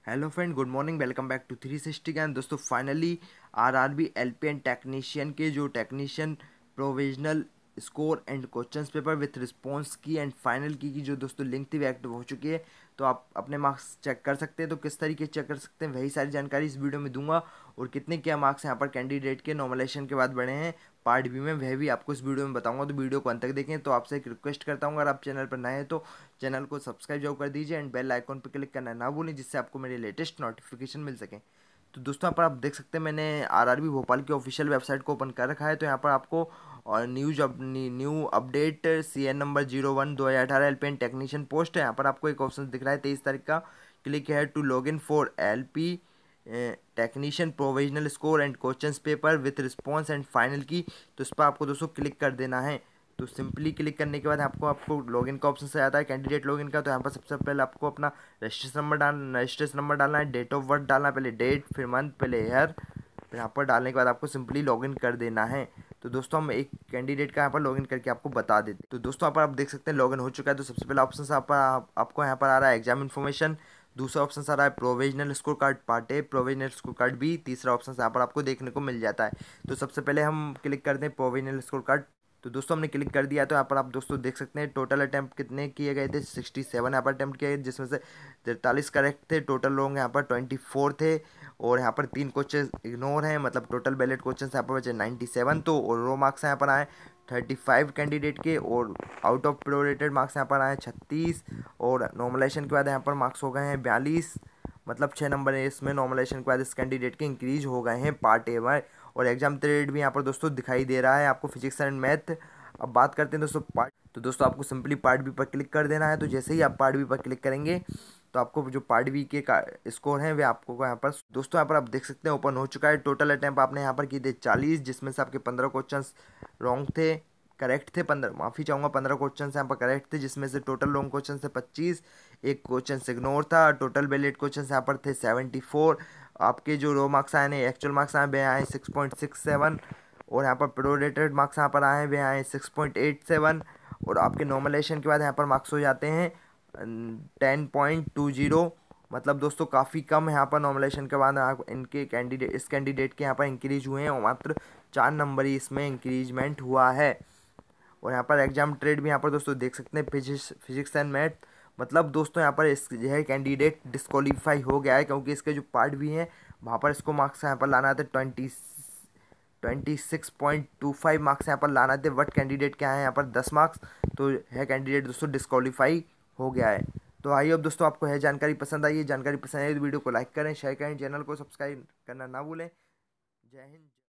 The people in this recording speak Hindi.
Hello friend, good morning. Welcome back to 360 Gyan. दोस्तों फाइनली आरआरबी एलपीएन टेक्नीशियन के जो technician provisional score and questions paper with response key and final key जो दोस्तों लिंक थी वो एक्टिव हो चुकी है। तो आप अपने मार्क्स चेक कर सकते हैं। तो किस तरीके से चेक कर सकते हैं वही सारी जानकारी इस वीडियो में दूंगा। और कितने क्या मार्क्स यहाँ पर कैंडिडेट के नॉमिनेशन के बाद बढ़े हैं पार्ट बी में, वह भी आपको इस वीडियो में बताऊंगा। तो वीडियो को अंत तक देखें। तो आपसे एक रिक्वेस्ट करता हूँ, अगर आप चैनल पर नए हैं तो चैनल को सब्सक्राइब जरूर कर दीजिए एंड बेल आइकॉन पर क्लिक करना ना भूलें, जिससे आपको मेरे लेटेस्ट नोटिफिकेशन मिल सकें। तो दोस्तों यहाँ पर आप देख सकते हैं मैंने आरआरबी भोपाल की ऑफिशियल वेबसाइट को ओपन कर रखा है। तो यहाँ पर आपको और new update CN number 01/2018 ALP and technician post है। यहाँ पर आपको एक ऑप्शन दिख रहा है 23 तारीख का, click here to log in for LP technician provisional score and questions paper with response and final key. तो इस पर आपको दोस्तों क्लिक कर देना है। तो सिंपली क्लिक करने के बाद आपको आपको लॉगिन का ऑप्शन से आता है, कैंडिडेट लॉगिन का। तो यहाँ पर सबसे पहले आपको अपना रजिस्ट्रेशन नंबर डालना है, डेट ऑफ बर्थ डालना है, पहले डेट, फिर मंथ, पहले ईयर, फिर यहाँ पर डालने के बाद आपको सिंपली लॉगिन कर देना है। तो दोस्तों हम एक कैंडिडेट का यहाँ पर लॉगिन करके आपको बता देते हैं। तो दोस्तों यहाँ पर आप देख सकते हैं लॉगिन हो चुका है। तो सबसे पहला ऑप्शन आपको यहाँ पर आ रहा है एग्जाम इन्फॉर्मेशन। दूसरा ऑप्शन आ रहा है provisional score card part A, provisional score card B. तीसरा ऑप्शन यहाँ पर आपको देखने को मिल जाता है। तो सबसे पहले हम क्लिक करते हैं प्रोविजनल स्कोर कार्ड। तो दोस्तों हमने क्लिक कर दिया। तो यहाँ पर आप दोस्तों देख सकते हैं टोटल अटैम्प्ट कितने किए गए थे, 67 यहाँ पर अटैम्प्ट किए गए, जिसमें से 43 करेक्ट थे। टोटल लोग यहाँ पर 24 थे। और यहाँ पर 3 क्वेश्चन इग्नोर हैं, मतलब टोटल वैलिड क्वेश्चन यहाँ पर बचे 97। तो और रो मार्क्स यहाँ पर आए 35 कैंडिडेट के, और आउट ऑफ प्रोरेटेड मार्क्स यहाँ पर आए 36। और नॉर्मलाइजेशन के बाद यहाँ पर मार्क्स हो गए हैं 42, मतलब 6 नंबर है इसमें नॉर्मलाइजेशन के बाद इस कैंडिडेट के इंक्रीज हो गए हैं पार्ट ए में। और एग्जाम पीरियड भी यहाँ पर दोस्तों दिखाई दे रहा है आपको, फिजिक्स एंड मैथ। अब बात करते हैं दोस्तों पार्ट। तो दोस्तों आपको सिंपली पार्ट बी पर क्लिक कर देना है। तो जैसे ही आप पार्ट बी पर क्लिक करेंगे तो आपको जो पार्ट बी के स्कोर हैं वे आपको यहाँ पर दोस्तों यहाँ पर आप देख सकते हैं ओपन हो चुका है। टोटल अटैम्प्ट आपने यहाँ पर किए थे 40, जिसमें से आपके 15 क्वेश्चन रॉन्ग थे, करेक्ट थे 15, माफ़ी चाहूँगा 15 क्वेश्चन यहाँ पर करेक्ट थे, जिसमें से टोटल लॉन्ग क्वेश्चन से 25, एक क्वेश्चन इग्नोर था। टोटल वैलिड क्वेश्चन यहाँ पर थे 74। आपके जो रो मार्क्स आए हैं, एक्चुअल मार्क्स आए वे आए 6.67। और यहाँ पर प्रोरेटेड मार्क्स यहाँ पर आए वे आए 6.87। और आपके नॉर्मलाइजेशन के बाद यहाँ पर मार्क्स हो जाते हैं 10.20। मतलब दोस्तों काफ़ी कम यहाँ पर नॉर्मलाइजेशन के बाद इनके कैंडिडेट के यहाँ पर इंक्रीज हुए हैं, और मात्र 4 नंबर ही इसमें इंक्रीजमेंट हुआ है। और यहाँ पर एग्जाम ट्रेड भी यहाँ पर दोस्तों देख सकते हैं फिजिक्स एंड मैथ। मतलब दोस्तों यहाँ पर इस यह कैंडिडेट डिस्क्वालीफाई हो गया है, क्योंकि इसके जो पार्ट भी हैं वहाँ पर इसको मार्क्स यहाँ पर लाना था 26.25 मार्क्स यहाँ पर लाना थे, बट कैंडिडेट क्या है यहाँ पर 10 मार्क्स। तो यह कैंडिडेट दोस्तों डिस्क्वालीफाई हो गया है। तो आई होप दोस्तों आपको यह जानकारी पसंद आई है। जानकारी पसंद आई तो वीडियो को लाइक करें, शेयर करें, चैनल को सब्सक्राइब करना ना भूलें। जय हिंद।